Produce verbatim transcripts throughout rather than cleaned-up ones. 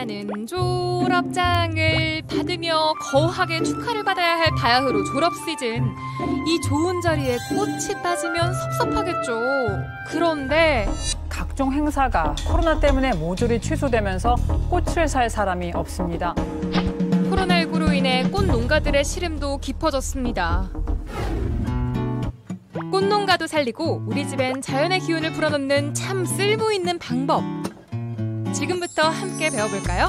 나는 졸업장을 받으며 거하게 축하를 받아야 할 바야흐로 졸업 시즌. 이 좋은 자리에 꽃이 빠지면 섭섭하겠죠. 그런데 각종 행사가 코로나 때문에 모조리 취소되면서 꽃을 살 사람이 없습니다. 코로나십구로 인해 꽃 농가들의 시름도 깊어졌습니다. 꽃농가도 살리고 우리 집엔 자연의 기운을 불어넣는 참 쓸모있는 방법. 지금부터 함께 배워볼까요?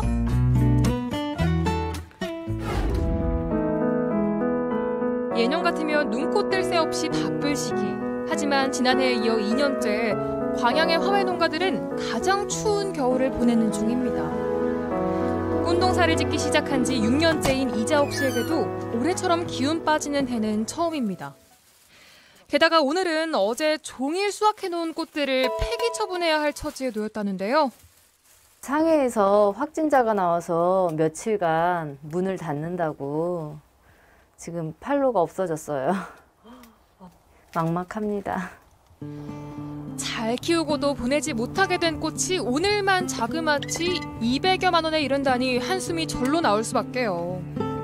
예년 같으면 눈코 뜰 새 없이 바쁠 시기. 하지만 지난해에 이어 이 년째 광양의 화훼 농가들은 가장 추운 겨울을 보내는 중입니다. 꽃농사를 짓기 시작한 지 육 년째인 이자옥 씨에게도 올해처럼 기운 빠지는 해는 처음입니다. 게다가 오늘은 어제 종일 수확해놓은 꽃들을 폐기 처분해야 할 처지에 놓였다는데요. 상해에서 확진자가 나와서 며칠간 문을 닫는다고 지금 판로가 없어졌어요. 막막합니다. 잘 키우고도 보내지 못하게 된 꽃이 오늘만 자그마치 이백여만 원에 이른다니 한숨이 절로 나올 수밖에요.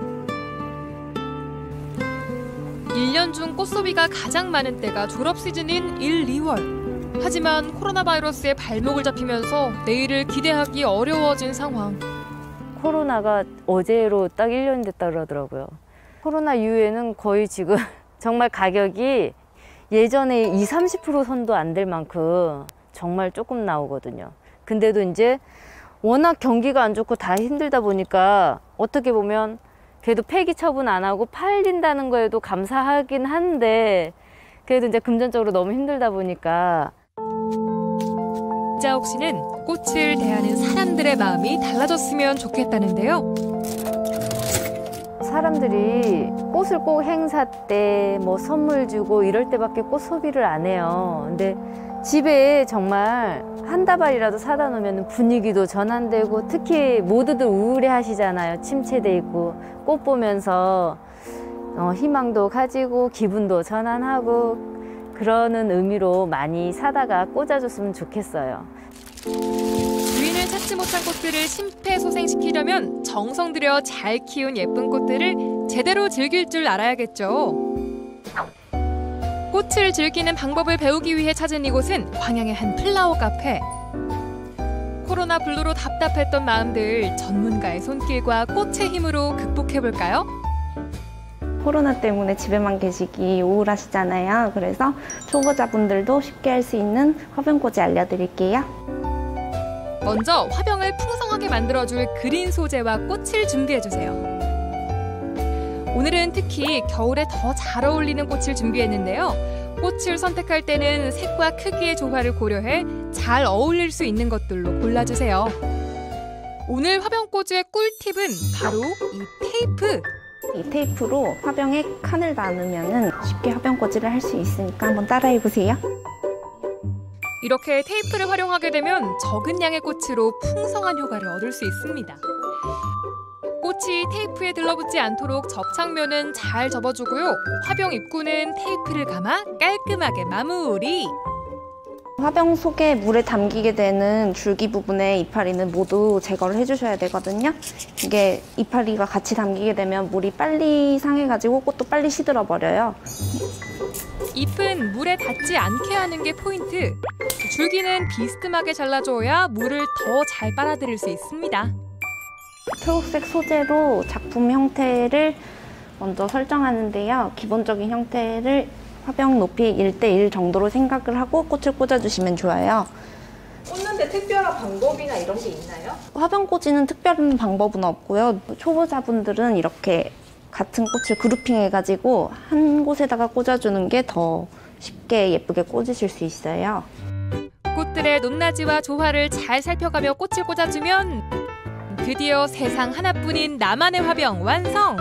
일 년 중 꽃소비가 가장 많은 때가 졸업 시즌인 일, 이월. 하지만 코로나 바이러스에 발목을 잡히면서 내일을 기대하기 어려워진 상황. 코로나가 어제로 딱 일 년이 됐다 그러더라고요. 코로나 이후에는 거의 지금 정말 가격이 예전에 이십, 삼십 퍼센트 선도 안 될 만큼 정말 조금 나오거든요. 근데도 이제 워낙 경기가 안 좋고 다 힘들다 보니까 어떻게 보면 그래도 폐기 처분 안 하고 팔린다는 거에도 감사하긴 한데 그래도 이제 금전적으로 너무 힘들다 보니까. 이자옥 씨는 꽃을 대하는 사람들의 마음이 달라졌으면 좋겠다는데요. 사람들이 꽃을 꼭 행사 때 뭐 선물 주고 이럴 때밖에 꽃 소비를 안 해요. 근데 집에 정말 한 다발이라도 사다 놓으면 분위기도 전환되고 특히 모두들 우울해 하시잖아요. 침체돼 있고 꽃 보면서 어, 희망도 가지고 기분도 전환하고 그러는 의미로 많이 사다가 꽂아줬으면 좋겠어요. 주인을 찾지 못한 꽃들을 심폐소생시키려면 정성 들여 잘 키운 예쁜 꽃들을 제대로 즐길 줄 알아야겠죠. 꽃을 즐기는 방법을 배우기 위해 찾은 이곳은 광양의 한 플라워 카페. 코로나 블루로 답답했던 마음들 전문가의 손길과 꽃의 힘으로 극복해볼까요? 코로나 때문에 집에만 계시기 우울하시잖아요. 그래서 초보자분들도 쉽게 할 수 있는 화병꽂이 알려드릴게요. 먼저 화병을 풍성하게 만들어줄 그린 소재와 꽃을 준비해주세요. 오늘은 특히 겨울에 더 잘 어울리는 꽃을 준비했는데요. 꽃을 선택할 때는 색과 크기의 조화를 고려해 잘 어울릴 수 있는 것들로 골라주세요. 오늘 화병꽂이의 꿀팁은 바로 이 테이프! 이 테이프로 화병에 칸을 나누면 쉽게 화병꽂이를 할 수 있으니까 한번 따라해보세요. 이렇게 테이프를 활용하게 되면 적은 양의 꽃으로 풍성한 효과를 얻을 수 있습니다. 꽃이 테이프에 들러붙지 않도록 접착면은 잘 접어주고요. 화병 입구는 테이프를 감아 깔끔하게 마무리! 화병 속에 물에 담기게 되는 줄기 부분의 이파리는 모두 제거를 해주셔야 되거든요. 이게 이파리가 같이 담기게 되면 물이 빨리 상해가지고 꽃도 빨리 시들어 버려요. 잎은 물에 닿지 않게 하는 게 포인트. 줄기는 비스듬하게 잘라줘야 물을 더 잘 빨아들일 수 있습니다. 초록색 소재로 작품 형태를 먼저 설정하는데요. 기본적인 형태를 화병 높이 일 대 일 정도로 생각을 하고 꽃을 꽂아주시면 좋아요. 꽂는데 특별한 방법이나 이런 게 있나요? 화병 꽂이는 특별한 방법은 없고요. 초보자분들은 이렇게 같은 꽃을 그룹핑해가지고 한 곳에다가 꽂아주는 게 더 쉽게 예쁘게 꽂으실 수 있어요. 꽃들의 높낮이와 조화를 잘 살펴가며 꽃을 꽂아주면 드디어 세상 하나뿐인 나만의 화병 완성!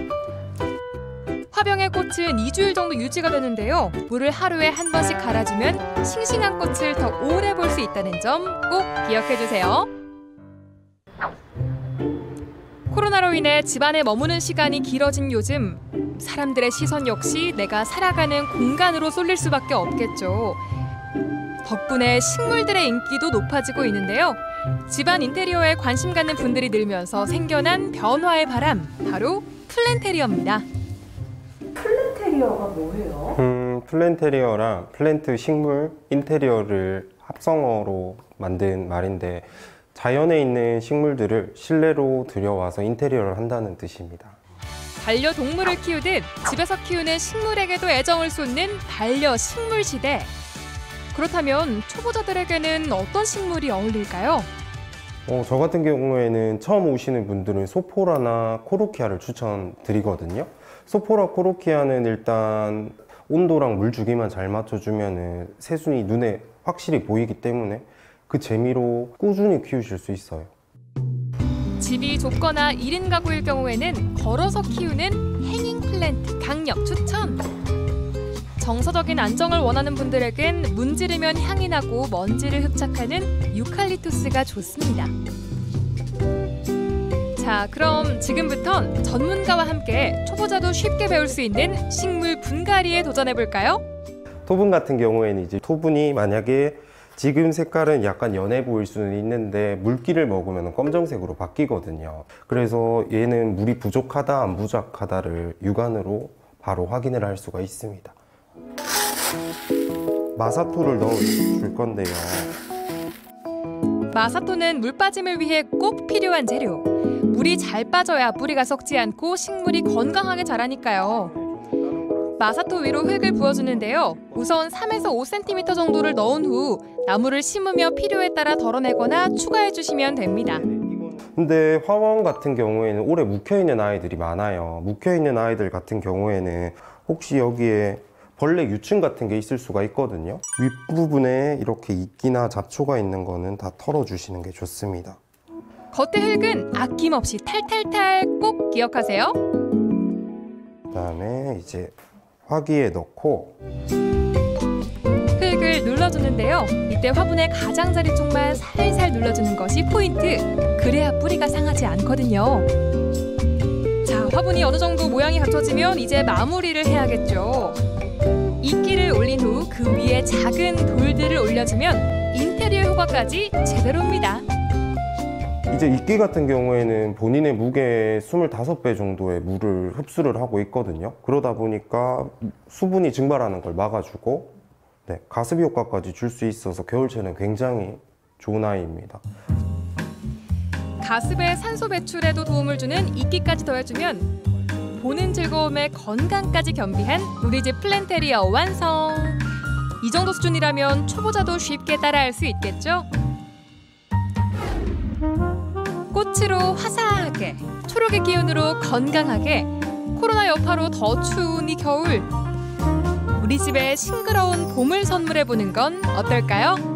화병의 꽃은 이 주일 정도 유지가 되는데요. 물을 하루에 한 번씩 갈아주면 싱싱한 꽃을 더 오래 볼 수 있다는 점 꼭 기억해주세요. 코로나로 인해 집안에 머무는 시간이 길어진 요즘 사람들의 시선 역시 내가 살아가는 공간으로 쏠릴 수밖에 없겠죠. 덕분에 식물들의 인기도 높아지고 있는데요. 집안 인테리어에 관심 갖는 분들이 늘면서 생겨난 변화의 바람, 바로 플랜테리어입니다. 플랜테리어가 뭐예요? 음, 플랜테리어랑 플랜트 식물 인테리어를 합성어로 만든 말인데 자연에 있는 식물들을 실내로 들여와서 인테리어를 한다는 뜻입니다. 반려동물을 키우듯 집에서 키우는 식물에게도 애정을 쏟는 반려식물 시대. 그렇다면 초보자들에게는 어떤 식물이 어울릴까요? 어, 저 같은 경우에는 처음 오시는 분들은 소포라나 코르키아를 추천드리거든요. 소포라 코르키아는 일단 온도랑 물주기만 잘 맞춰주면 새순이 눈에 확실히 보이기 때문에 그 재미로 꾸준히 키우실 수 있어요. 집이 좁거나 일 인 가구일 경우에는 걸어서 키우는 행잉 플랜트 강력 추천! 정서적인 안정을 원하는 분들에겐 문지르면 향이 나고 먼지를 흡착하는 유칼립투스가 좋습니다. 자, 그럼 지금부턴 전문가와 함께 초보자도 쉽게 배울 수 있는 식물 분갈이에 도전해볼까요? 토분 같은 경우에는 이제 토분이 만약에 지금 색깔은 약간 연해 보일 수는 있는데 물기를 먹으면 검정색으로 바뀌거든요. 그래서 얘는 물이 부족하다 안 부족하다를 육안으로 바로 확인을 할 수가 있습니다. 마사토를 넣어줄 건데요. 마사토는 물 빠짐을 위해 꼭 필요한 재료. 물이 잘 빠져야 뿌리가 썩지 않고 식물이 건강하게 자라니까요. 마사토 위로 흙을 부어주는데요. 우선 삼에서 오 센티미터 정도를 넣은 후 나무를 심으며 필요에 따라 덜어내거나 추가해주시면 됩니다. 근데 화원 같은 경우에는 오래 묵혀있는 아이들이 많아요. 묵혀있는 아이들 같은 경우에는 혹시 여기에 벌레 유충 같은 게 있을 수가 있거든요. 윗부분에 이렇게 이끼나 잡초가 있는 거는 다 털어주시는 게 좋습니다. 겉의 흙은 아낌없이 탈탈탈 꼭 기억하세요. 그다음에 이제 화기에 넣고 흙을 눌러주는데요. 이때 화분의 가장자리 쪽만 살살 눌러주는 것이 포인트. 그래야 뿌리가 상하지 않거든요. 자, 화분이 어느 정도 모양이 갖춰지면 이제 마무리를 해야겠죠. 이끼를 올린 후 그 위에 작은 돌들을 올려주면 인테리어 효과까지 제대로입니다. 이제 이끼 같은 경우에는 본인의 무게의 이십오 배 정도의 물을 흡수를 하고 있거든요. 그러다 보니까 수분이 증발하는 걸 막아주고 네, 가습 효과까지 줄 수 있어서 겨울철에는 굉장히 좋은 아이입니다. 가습의 산소 배출에도 도움을 주는 이끼까지 더해주면 보는 즐거움에 건강까지 겸비한 우리 집 플랜테리어 완성! 이 정도 수준이라면 초보자도 쉽게 따라할 수 있겠죠? 꽃으로 화사하게, 초록의 기운으로 건강하게, 코로나 여파로 더 추운 이 겨울, 우리 집에 싱그러운 봄을 선물해보는 건 어떨까요?